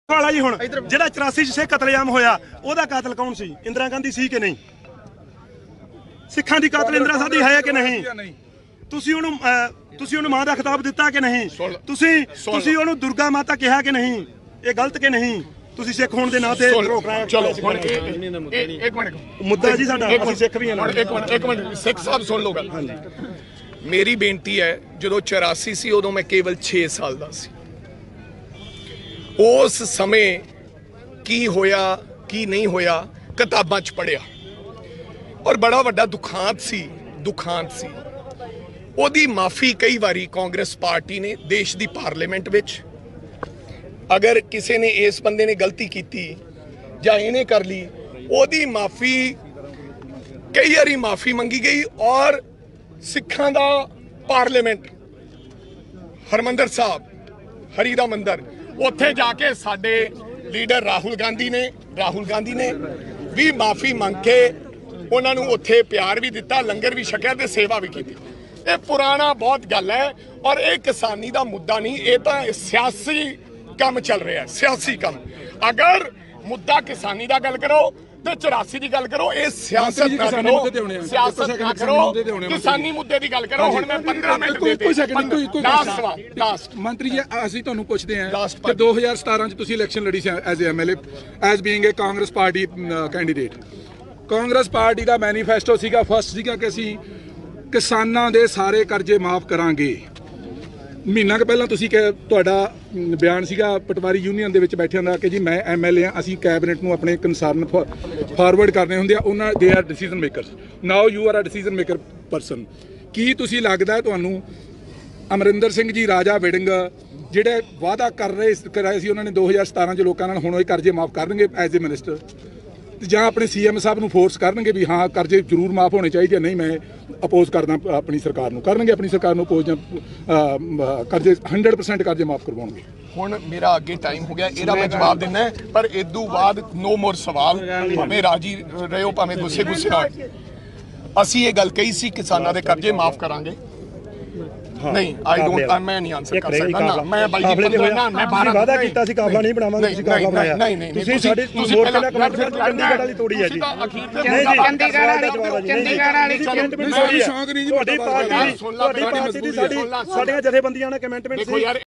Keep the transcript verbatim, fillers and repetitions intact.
वाला जी हुण जिहड़ा चौरासी च सिख कतलेआम होया ओहदा कातल कौन सी? इंदिरा गांधी सी कि नहीं? सिखां दी कातल इंदिरा गांधी है कि नहीं? तुसीं ओहनूं तुसीं ओहनूं मां दा खिताब दिता कि नहीं? तुसीं तुसीं ओहनूं दुर्गा माता कहा कि नहीं? ये गलत कि नहीं? तुसीं सिख होण दे नाते रोक रहे हो। चलो एक मिनट मुद्दा जी साडा असीं सिख भी हां। एक मिनट एक मिनट सिख साहब सुन लो गल। मेरी बेनती है जो चौरासी सी उदों मैं केवल छे साल दा सी। उस समय की होया की नहीं होया किताबां च पढ़िया और बड़ा वड्डा दुखांत सी दुखांत सी। ओदी माफ़ी कई बारी कांग्रेस पार्टी ने देश की पार्लीमेंट विच अगर किसी ने इस बंदे ने गलती की जां इहने कर ली ओदी माफ़ी कई बारी माफ़ी मंगी गई और सिखां दा पार्लीमेंट हरमंदर साहब हरी दा मंदिर उत्थे जाके साडे लीडर राहुल गांधी ने राहुल गांधी ने भी माफ़ी मंग के उन्होंने उत्थे प्यार भी दिता लंगर भी छकिया ते सेवा भी की। ये पुराना बहुत गल है और ये किसानी का मुद्दा नहीं ये तो सियासी काम चल रहा है सियासी काम। अगर मुद्दा किसानी का गल करो तो चौरासी की गल करो ये सियासत ना करो सियासत ना करो किसानी मुद्दे की गल करो। हुण मैं पंद्रह मिनट देते लास्ट मंत्री जी ਅਸੀਂ ਤੁਹਾਨੂੰ ਪੁੱਛਦੇ ਹਾਂ ਕਿ दो हज़ार सतारह ਚ ਤੁਸੀਂ ਇਲੈਕਸ਼ਨ ਲੜੀ ਸੀ as MLA as being a Congress party candidate. Congress party ਦਾ ਮੈਨੀਫੈਸਟੋ ਸੀਗਾ ਫਸਟ ਸੀਗਾ ਕਿ ਅਸੀਂ ਕਿਸਾਨਾਂ ਦੇ ਸਾਰੇ ਕਰਜ਼ੇ ਮਾਫ ਕਰਾਂਗੇ। ਮਹੀਨਾ ਕੁ ਪਹਿਲਾਂ ਤੁਸੀਂ ਕਿ ਤੁਹਾਡਾ ਬਿਆਨ ਸੀਗਾ ਪਟਵਾਰੀ ਯੂਨੀਅਨ ਦੇ ਵਿੱਚ ਬੈਠਿਆਂ ਦਾ ਕਿ ਜੀ ਮੈਂ ਐਮਐਲਏ ਹਾਂ ਅਸੀਂ ਕੈਬਨਿਟ ਨੂੰ ਆਪਣੇ ਕੰਸਰਨ ਫਾਰਵਰਡ ਕਰਨੇ ਹੁੰਦੇ ਆ ਉਹਨਾਂ ਦੇ are decision makers now you are a decision maker person. ਕੀ ਤੁਸੀਂ ਲੱਗਦਾ ਤੁਹਾਨੂੰ ਅਮਰਿੰਦਰ ਸਿੰਘ ਜੀ ਰਾਜਾ ਵਿਡਿੰਗ ਜਿਹੜੇ ਵਾਅਦਾ ਕਰ ਰਹੇ ਕਰਾਏ ਸੀ ਉਹਨਾਂ ਨੇ दो हज़ार सतारह ਚ ਲੋਕਾਂ ਨਾਲ ਹੁਣ ਇਹ ਕਰਜ਼ੇ ਮਾਫ ਕਰਨਗੇ ਐਜ਼ ਏ ਮਿਨਿਸਟਰ ਜਾਂ ਆਪਣੇ ਸੀਐਮ ਸਾਹਿਬ ਨੂੰ ਫੋਰਸ ਕਰਨਗੇ ਵੀ ਹਾਂ ਕਰਜ਼ੇ ਜ਼ਰੂਰ ਮਾਫ ਹੋਣੇ ਚਾਹੀਦੇ ਨਹੀਂ ਮੈਂ ਅਪੋਜ਼ ਕਰਦਾ ਆਪਣੀ ਸਰਕਾਰ ਨੂੰ ਕਰਨਗੇ ਆਪਣੀ ਸਰਕਾਰ ਨੂੰ ਅਪੋਜ਼ ਜਾਂ ਕਰਜ਼ੇ सौ परसेंट ਕਰਜ਼ੇ ਮਾਫ ਕਰਵਾਉਣਗੇ? ਹੁਣ ਮੇਰਾ ਅੱਗੇ ਟਾਈਮ ਹੋ ਗਿਆ ਇਹਦਾ ਮੈਂ ਜਵਾਬ ਦੇਣਾ ਪਰ ਇਦੋਂ ਬਾਅਦ ਨੋ ਮੋਰ ਸਵਾਲ ਭਾਵੇਂ ਰਾਜੀ ਰਹੋ ਭਾਵੇਂ ਗੁੱਸੇ ਗੁੱਸੇ ਨਾਲ। ਅਸੀਂ ਇਹ ਗੱਲ ਕਹੀ ਸੀ ਕਿਸਾਨਾਂ ਦੇ ਕਰਜ਼ੇ ਮਾਫ ਕਰਾਂਗੇ नहीं आई डोंट मैं नहीं आंसर कर सकता ना मैं भाई जी ना मैं बारह वादा कीता सी काफला नहीं बनावांगे ਤੁਸੀਂ ਕਾਫਲਾ ਬਣਾਇਆ नहीं नहीं ਤੁਸੀਂ ਸਾਡੀ ਮੋਰਚੇ ਨਾਲ ਕਮਿਟਮੈਂਟ ਚੰਡੀਗੜ੍ਹ ਵਾਲੀ ਤੋੜੀ ਹੈ ਜੀ। ਨਹੀਂ ਜੀ ਚੰਡੀਗੜ੍ਹ ਵਾਲੀ ਚੰਡੀਗੜ੍ਹ ਵਾਲੀ ਕਮਿਟਮੈਂਟ ਸ਼ੌਂਕ ਨਹੀਂ ਜੀ ਤੁਹਾਡੀ ਪਾਰਟੀ ਦੀ ਤੁਹਾਡੀ ਪਾਰਟੀ ਦੀ ਸਾਡੀ ਸਾਡੀਆਂ ਜਥੇਬੰਦੀਆਂ ਨੇ ਕਮਿਟਮੈਂਟ ਸੀ।